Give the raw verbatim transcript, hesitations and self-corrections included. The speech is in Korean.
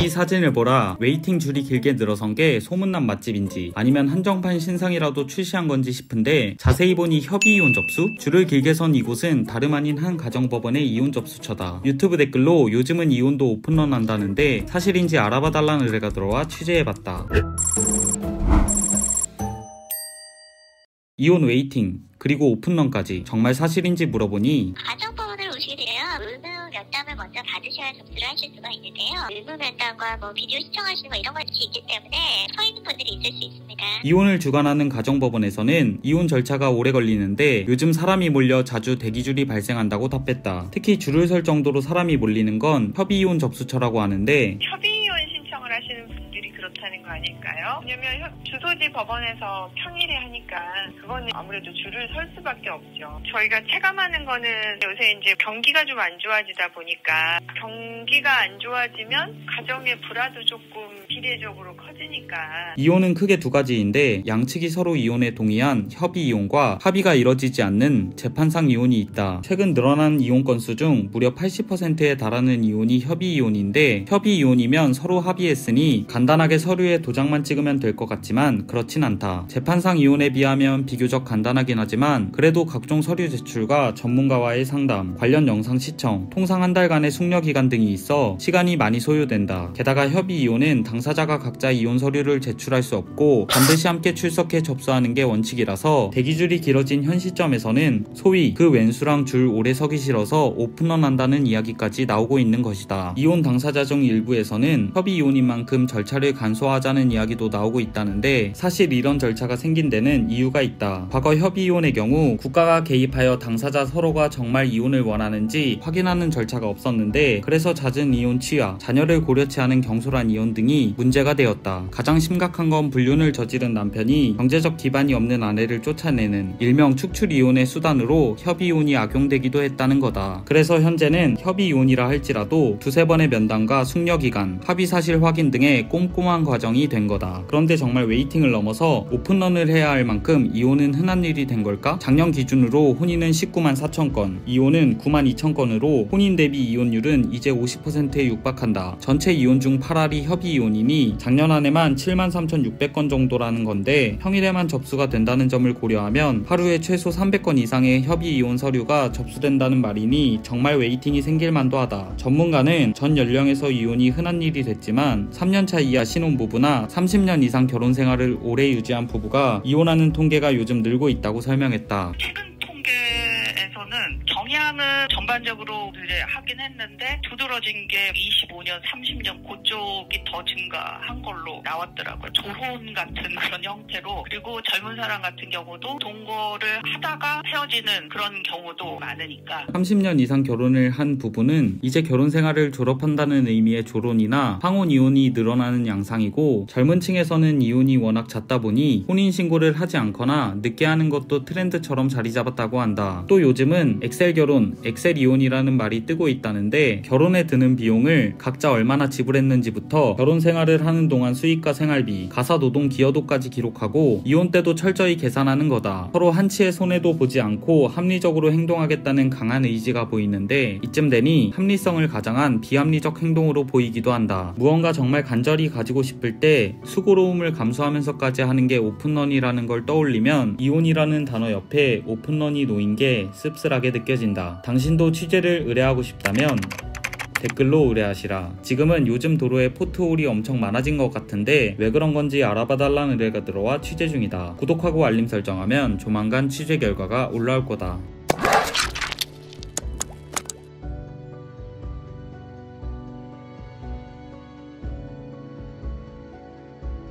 여기 사진을 보라. 웨이팅 줄이 길게 늘어선 게 소문난 맛집인지 아니면 한정판 신상이라도 출시한 건지 싶은데 자세히 보니 협의이혼 접수? 줄을 길게 선 이곳은 다름 아닌 한 가정법원의 이혼 접수처다. 유튜브 댓글로 요즘은 이혼도 오픈런 한다는데 사실인지 알아봐달라는 의뢰가 들어와 취재해봤다. 이혼 웨이팅 그리고 오픈런까지 정말 사실인지 물어보니 가정법원을 오시게 되면 의무 면담을 먼저 받으셔야 접수를 하실 수가 있는데요. 의무 면담과 뭐 비디오 시청하시는 거 이런 것이 있기 때문에 서 있는 분들이 있을 수 있습니다. 이혼을 주관하는 가정법원에서는 이혼 절차가 오래 걸리는데 요즘 사람이 몰려 자주 대기줄이 발생한다고 답했다. 특히 줄을 설 정도로 사람이 몰리는 건 협의이혼 접수처라고 하는데 협의이혼 신청을 하시는 분들이 그렇다는 거 아닐까요? 왜냐면 주소지 법원에서 평일에 하니까 그거는 아무래도 줄을 설 수밖에 없죠. 저희가 체감하는 거는 요새 이제 경기가 좀 안 좋아지다 보니까 경기가 안 좋아지면 가정의 불화도 조금 비례적으로 커지니까. 이혼은 크게 두 가지인데 양측이 서로 이혼에 동의한 협의이혼과 합의가 이뤄지지 않는 재판상 이혼이 있다. 최근 늘어난 이혼 건수 중 무려 팔십 퍼센트에 달하는 이혼이 협의이혼인데 협의이혼이면 서로 합의했으니 간단하게 서류에 도장만 찍으면 될 것 같지만 그렇진 않다. 재판상 이혼에 비하면 비교적 간단하긴 하지만 그래도 각종 서류 제출과 전문가와의 상담, 관련 영상 시청, 통상 한 달간의 숙려기간 등이 있어 시간이 많이 소요된다. 게다가 협의이혼은 당사자가 각자 이혼 서류를 제출할 수 없고 반드시 함께 출석해 접수하는 게 원칙이라서 대기줄이 길어진 현 시점에서는 소위 그 왼수랑 줄 오래 서기 싫어서 오픈런 한다는 이야기까지 나오고 있는 것이다. 이혼 당사자 중 일부에서는 협의이혼인 만큼 절차를 간소화하자는 이야기도 나오고 있다는데 사실 이런 절차가 생긴 데는 이유가 있다. 과거 협의이혼의 경우 국가가 개입하여 당사자 서로가 정말 이혼을 원하는지 확인하는 절차가 없었는데 그래서 잦은 이혼 취하, 자녀를 고려치 않은 경솔한 이혼 등이 문제가 되었다. 가장 심각한 건 불륜을 저지른 남편이 경제적 기반이 없는 아내를 쫓아내는 일명 축출이혼의 수단으로 협의이혼이 악용되기도 했다는 거다. 그래서 현재는 협의이혼이라 할지라도 두세 번의 면담과 숙려기간, 합의사실 확인 등의 꼼꼼한 과정이 된 거다. 그런데 정말 웨이팅을 넘어서 오픈런을 해야 할 만큼 이혼은 흔한 일이 된 걸까? 작년 기준으로 혼인은 십구만 사천 건, 이혼은 구만 이천 건으로 혼인 대비 이혼율은 이제 오십 퍼센트에 육박한다. 전체 이혼 중 팔 할이 협의이혼이니 작년 한 해만 칠만 삼천육백 건 정도라는 건데 평일에만 접수가 된다는 점을 고려하면 하루에 최소 삼백 건 이상의 협의이혼 서류가 접수된다는 말이니 정말 웨이팅이 생길 만도 하다. 전문가는 전 연령에서 이혼이 흔한 일이 됐지만 삼 년 차 이하 신혼부부나 삼십 년 이상 결혼 생활을 오래 유지한 부부가 이혼하는 통계가 요즘 늘고 있다고 설명했다. 경향은 전반적으로 이제 하긴 했는데 두드러진 게 이십오 년, 삼십 년 그쪽이 더 증가한 걸로 나왔더라고요. 조혼 같은 그런 형태로. 그리고 젊은 사람 같은 경우도 동거를 하다가 헤어지는 그런 경우도 많으니까. 삼십 년 이상 결혼을 한 부부는 이제 결혼 생활을 졸업한다는 의미의 조론이나 황혼 이혼이 늘어나는 양상이고 젊은 층에서는 이혼이 워낙 잦다 보니 혼인신고를 하지 않거나 늦게 하는 것도 트렌드처럼 자리 잡았다고 한다. 또 요즘은 엑셀 결혼, 엑셀 이혼이라는 말이 뜨고 있다는데 결혼에 드는 비용을 각자 얼마나 지불했는지부터 결혼 생활을 하는 동안 수익과 생활비, 가사노동 기여도까지 기록하고 이혼 때도 철저히 계산하는 거다. 서로 한치의 손해도 보지 않고 합리적으로 행동하겠다는 강한 의지가 보이는데 이쯤 되니 합리성을 가장한 비합리적 행동으로 보이기도 한다. 무언가 정말 간절히 가지고 싶을 때 수고로움을 감수하면서까지 하는 게 오픈런이라는 걸 떠올리면 이혼이라는 단어 옆에 오픈런이 놓인 게 씁쓸하게 느껴진다. 당신도 취재를 의뢰하고 싶다면 댓글로 의뢰하시라. 지금은 요즘 도로에 포트홀이 엄청 많아진 것 같은데 왜 그런 건지 알아봐달라는 의뢰가 들어와 취재 중이다. 구독하고 알림 설정하면 조만간 취재 결과가 올라올 거다.